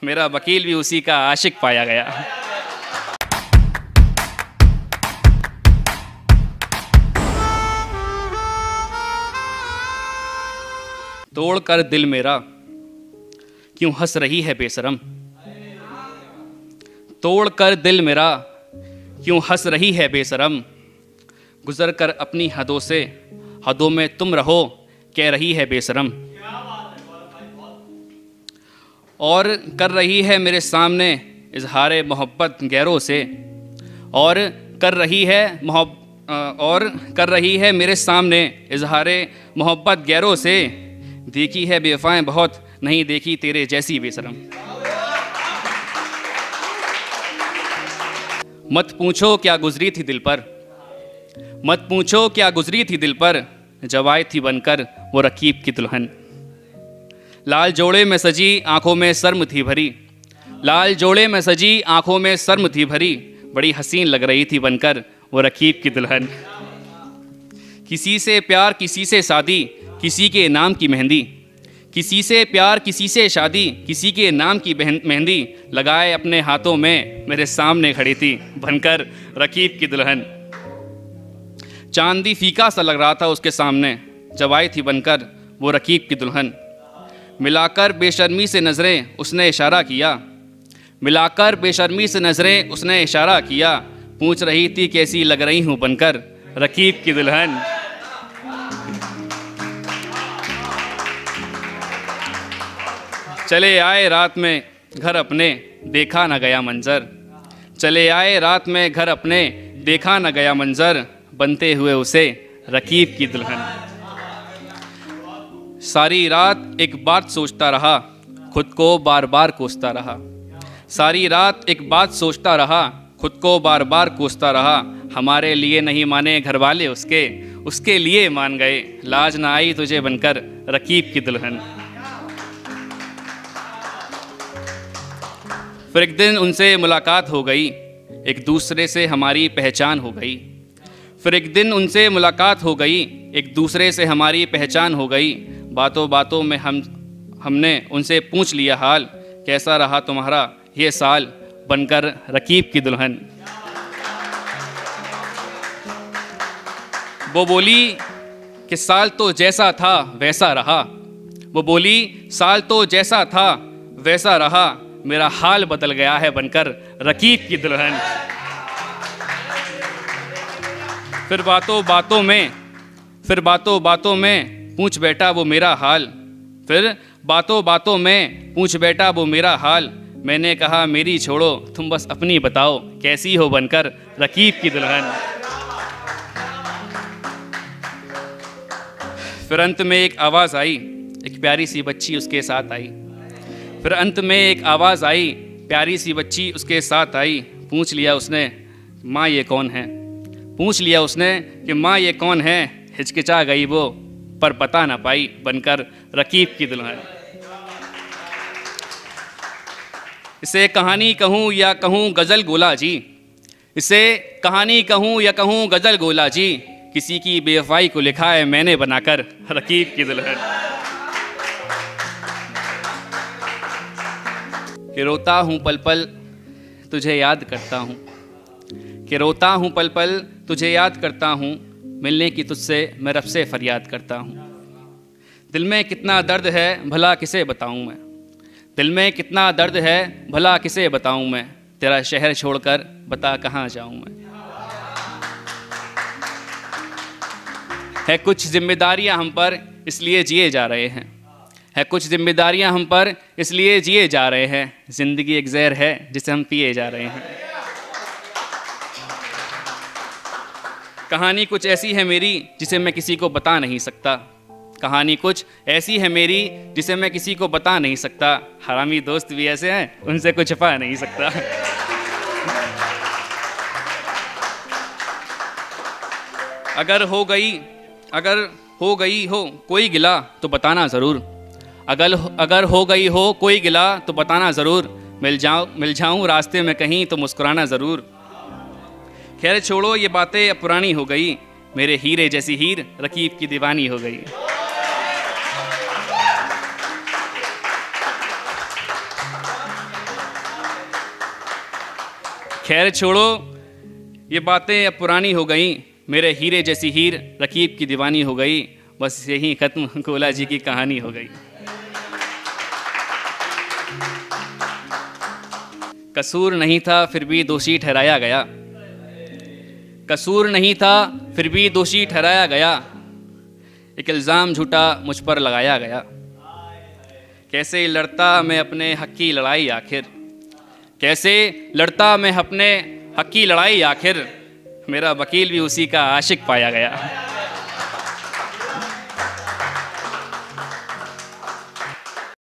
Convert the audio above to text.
मेरा वकील भी उसी का आशिक पाया गया। तोड़ कर दिल मेरा क्यों हंस रही है बेशरम, तोड़ कर दिल मेरा क्यों हंस रही है बेशरम, गुजर कर अपनी हदों से हदों में तुम रहो कह रही है बेशरम, और कर रही है मेरे सामने इजहार मोहब्बत गैरों से, और कर रही है मेरे सामने इजहार मोहब्बत गैरों से, देखी है बेवफाएं बहुत नहीं देखी तेरे जैसी बेशरम। मत पूछो क्या गुजरी थी दिल पर, मत पूछो क्या गुजरी थी दिल पर, जब आई थी बनकर वो रकीब की दुल्हन। लाल जोड़े में सजी आंखों में शर्म थी भरी, लाल जोड़े में सजी आंखों में शर्म थी भरी, बड़ी हसीन लग रही थी बनकर वो रकीब की दुल्हन। किसी से प्यार किसी से शादी किसी के नाम की मेहंदी, किसी से प्यार किसी से शादी किसी के नाम की मेहंदी, लगाए अपने हाथों में मेरे सामने खड़ी थी बनकर रकीब की दुल्हन। चांदी फीका सा लग रहा था उसके सामने जब आई थी बनकर वो रकीब की दुल्हन। मिलाकर बेशर्मी से नज़रें उसने इशारा किया, मिलाकर बेशर्मी से नज़रें उसने इशारा किया, पूछ रही थी कैसी लग रही हूँ बनकर रकीब की दुल्हन। चले आए रात में घर अपने देखा न गया मंजर, चले आए रात में घर अपने देखा न गया मंजर, बनते हुए उसे रकीब की दुल्हन। सारी रात एक बात सोचता रहा खुद को बार बार कोसता रहा, सारी रात एक बात सोचता रहा खुद को बार बार कोसता रहा, हमारे लिए नहीं माने घर वाले उसके, उसके लिए मान गए, लाज ना आई तुझे बनकर रकीब की दुल्हन। फिर एक दिन उनसे मुलाकात हो गई, एक दूसरे से हमारी पहचान हो गई, फिर एक दिन उनसे मुलाकात हो गई, एक दूसरे से हमारी पहचान हो गई, बातों बातों में हमने उनसे पूछ लिया हाल, कैसा रहा तुम्हारा ये साल बनकर रकीब की दुल्हन। वो बोली कि साल तो जैसा था वैसा रहा, वो बोली साल तो जैसा था वैसा रहा, मेरा हाल बदल गया है बनकर रकीब की दुल्हन। फिर बातों बातों में पूछ बैठा वो मेरा हाल, फिर बातों बातों में पूछ बैठा वो मेरा हाल, मैंने कहा मेरी छोड़ो तुम बस अपनी बताओ कैसी हो बनकर रकीब की दुल्हन। फिर अंत में एक आवाज़ आई, एक प्यारी सी बच्ची उसके साथ आई, फिर अंत में एक आवाज़ आई, प्यारी सी बच्ची उसके साथ आई, पूछ लिया उसने माँ ये कौन है, पूछ लिया उसने कि माँ ये कौन है, हिचकिचा गई वो पर पता ना पाई बनकर रकीब की दुल्हन। इसे कहानी कहूँ या कहूँ गज़ल गोला जी, इसे कहानी कहूँ या कहूँ गज़ल गोला जी, किसी की बेवफाई को लिखा है मैंने बनाकर रकीब की दुल्हन। कि रोता हूँ पल पल तुझे याद करता हूँ, कि रोता हूँ पल पल तुझे याद करता हूँ, मिलने की तुझसे मैं रब से फरियाद करता हूँ। दिल में कितना दर्द है भला किसे बताऊँ मैं, दिल में कितना दर्द है भला किसे बताऊँ मैं, तेरा शहर छोड़कर बता कहाँ जाऊँ मैं। है कुछ जिम्मेदारियाँ हम पर इसलिए जिए जा रहे हैं, है कुछ जिम्मेदारियाँ हम पर इसलिए जिए जा रहे हैं, ज़िंदगी एक ज़हर है जिसे हम पिए जा रहे हैं। कहानी कुछ ऐसी है मेरी जिसे मैं किसी को बता नहीं सकता, कहानी कुछ ऐसी है मेरी जिसे मैं किसी को बता नहीं सकता, हरामी दोस्त भी ऐसे हैं उनसे कुछ छुपा नहीं सकता। अगर हो गई हो कोई गिला तो बताना ज़रूर, अगर हो गई हो कोई गिला तो बताना ज़रूर, मिल जाऊं रास्ते में कहीं तो मुस्कुराना ज़रूर। खैर छोड़ो ये बातें अब पुरानी हो गई, मेरे हीरे जैसी हीर रकीब की दीवानी हो गई। खैर छोड़ो, ये बातें अब पुरानी हो गई। मेरे हीरे जैसी हीर रकीब की दीवानी हो गई। बस यही खत्म गोला जी की कहानी हो गई। कसूर नहीं था फिर भी दोषी ठहराया गया। कसूर नहीं था फिर भी दोषी ठहराया गया। एक इल्ज़ाम झूठा मुझ पर लगाया गया। कैसे लड़ता मैं अपने हक की लड़ाई आखिर, कैसे लड़ता मैं अपने हक की लड़ाई आखिर। मेरा वकील भी उसी का आशिक पाया गया।